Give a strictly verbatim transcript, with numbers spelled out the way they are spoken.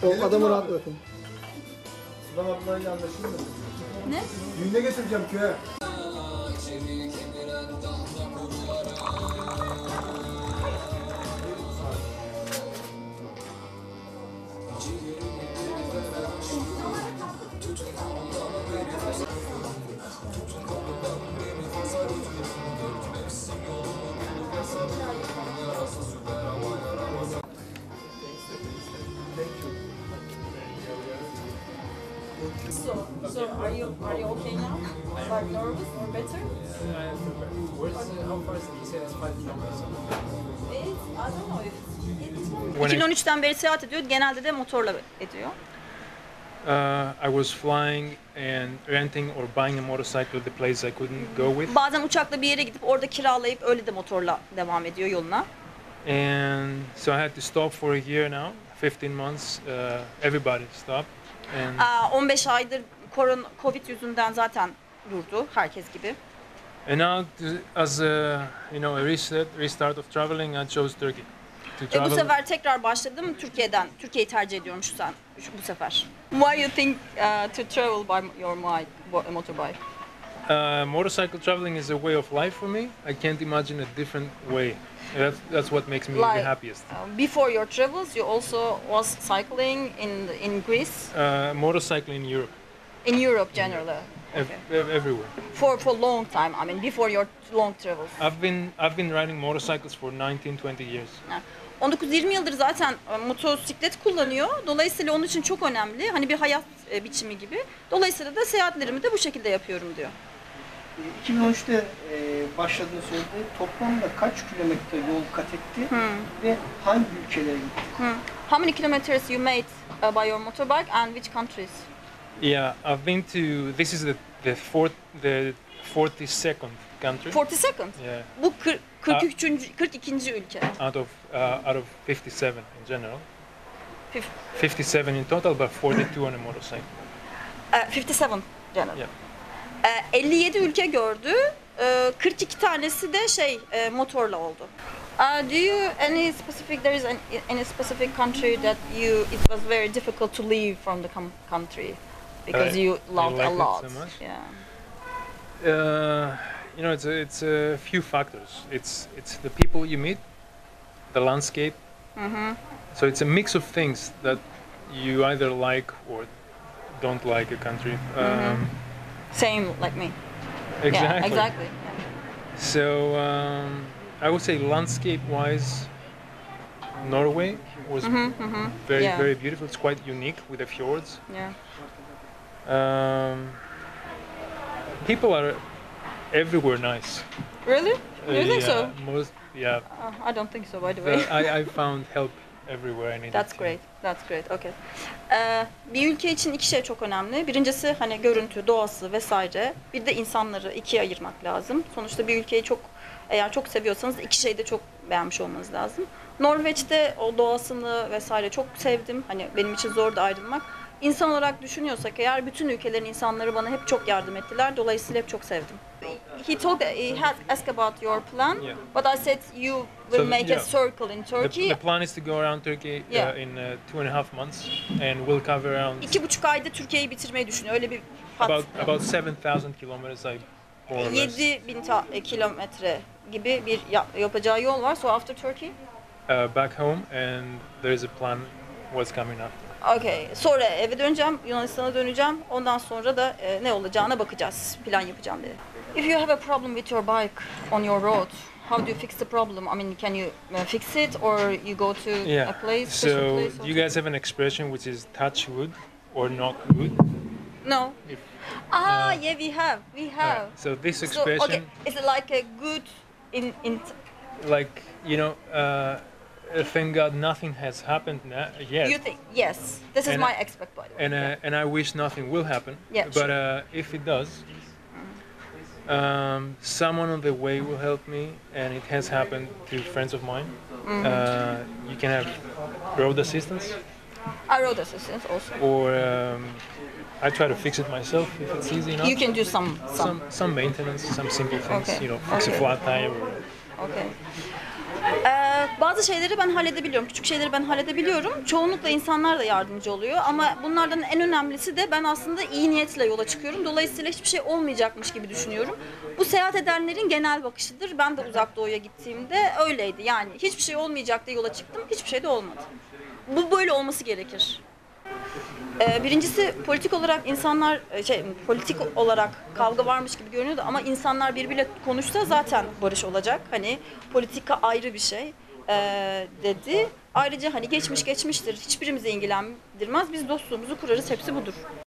O adamı rahat bırakın. Adam ablayla anlaşılır mı? Ne? Düğüne getireceğim köye. So, so are you are you okay now? Like nervous or better? Where's uh, how far is it? You say it's five kilometers. It's, I don't know. It's, iki bin on üçten beri seyahat ediyor. Genelde de motorla ediyor. Uh, I was flying and renting or buying a motorcycle at the place I couldn't go with. Bazen uçakla bir yere gidip orada kiralayıp öyle de motorla devam ediyor yoluna. And so I had to stop for a year now, fifteen months. Uh, everybody stopped. And Aa, on beş aydır korona, Covid yüzünden zaten durdu herkes gibi. and now, to, as a you know a restart, restart of traveling, I chose Turkey to E, bu travel. sefer tekrar başladım Türkiye'den. Türkiye'yi tercih ediyorum şu sen şu, bu sefer. Why you think uh, to travel by your bike, motorbike? Uh, motorcycle traveling is a way of life for me. I can't imagine a different way. That's that's what makes me Like, the happiest. Uh, before your travels, you also was cycling in in Greece, Uh, motorcycle in Europe, in Europe generally. ev- Okay. ev- everywhere. For for long time. I mean, before your long travels. I've been I've been riding motorcycles for nineteen twenty years. on dokuz yirmi yıldır zaten e, motosiklet kullanıyor. Dolayısıyla onun için çok önemli. Hani bir hayat e, biçimi gibi. Dolayısıyla da seyahatlerimi de bu şekilde yapıyorum diyor. iki bin on üçte e, başladığını söyledi. Toplamda kaç kilometre yol kat etti Hmm. ve hangi ülkelere gitti? Hmm. How many kilometers you made uh, by your motorbike and which countries? Yeah, I've been to. This is the the fourth the forty-second country. forty seconds. Yeah, Bu kırk, kırk üçüncü. kırk ikinci ülke. out of uh, out of fifty-seven in general. Fif- fifty-seven in total, but forty-two on a motorcycle. Uh, fifty-seven general. Yeah. Uh, elli yedi ülke gördü. Uh, kırk iki tanesi de şey uh, motorla oldu. Uh, do you any specific there is an, any specific country that you it was very difficult to leave from the com- country because I- you I loved like a it lot. so much. Yeah. Uh, you know, it's a, it's a few factors. It's it's the people you meet, the landscape. Mhm. So it's a mix of things that you either like or don't like a country. Um, Same like me. Exactly. Yeah, exactly. So um, I would say landscape-wise, Norway was Mhm, mhm. very Yeah. very beautiful. It's quite unique with the fjords. Yeah. Um, people are everywhere nice. Really? Uh, You think yeah, so? Most yeah. Uh, I don't think so, by the way. But I, I found help everywhere I needed. That's to. great. That's great. Okay. Ee, bir ülke için iki şey çok önemli. Birincisi hani görüntü, doğası vesaire. Bir de insanları ikiye ayırmak lazım. Sonuçta bir ülkeyi çok eğer çok seviyorsanız iki şeyi de çok beğenmiş olmanız lazım. Norveç'te o doğasını vesaire çok sevdim. Hani benim için zordu ayrılmak. İnsan olarak düşünüyorsak eğer bütün ülkelerin insanları bana hep çok yardım ettiler. Dolayısıyla hep çok sevdim. He told he had asked about your plan, Yeah. but I said you will So, make yeah. a circle in The, Turkey. the plan is to go around Turkey Yeah. uh, in uh, two and a half months, and we'll cover around İki buçuk ayda Türkiye'yi bitirmeyi düşünüyor. Öyle bir hat. about about seven thousand kilometers. I more or less. yedi bin ta- e, kilometre gibi bir yap- yapacağı yol var. So after Turkey? Uh, back home, and there is a plan what's coming up. Okay. Sonra eve döneceğim, Yunanistan'a döneceğim. Ondan sonra da e, ne olacağına bakacağız. Plan yapacağım dedi. If you have a problem with your bike on your road, how do you fix the problem? I mean, can you uh, fix it or you go to Yeah. a place, special So place? do you guys have an expression which is touch wood or knock wood? No. If- Ah, Uh, yeah, we have. We have. Alright, so this So, expression, okay, is it like a good in in like you know, uh, thank God nothing has happened na- yet, you think? Yes. This is And- my expect by the way. and uh, and I wish nothing will happen. Yeah, But sure. uh, if it does, um, someone on the way will help me, and it has happened to friends of mine. Mm-hmm. Uh, you can have road assistance, I road assistance also. or um, I try to fix it myself if it's easy enough. You can do some some. some some maintenance, some simple things. Okay, You know, fix okay. a flat tire. Or, Okay. Ee, Bazı şeyleri ben halledebiliyorum, küçük şeyleri ben halledebiliyorum. Çoğunlukla insanlar da yardımcı oluyor ama bunlardan en önemlisi de ben aslında iyi niyetle yola çıkıyorum. Dolayısıyla hiçbir şey olmayacakmış gibi düşünüyorum. Bu seyahat edenlerin genel bakışıdır. Ben de Uzak Doğu'ya gittiğimde öyleydi. Yani hiçbir şey olmayacak diye yola çıktım, hiçbir şey de olmadı. Bu böyle olması gerekir. Ee, birincisi politik olarak insanlar şey politik olarak kavga varmış gibi görünüyordu ama insanlar birbiriyle konuşsa zaten barış olacak. Hani politika ayrı bir şey ee, dedi. Ayrıca hani geçmiş geçmiştir. Hiçbirimizi ilgilendirmez. Biz dostluğumuzu kurarız. Hepsi budur.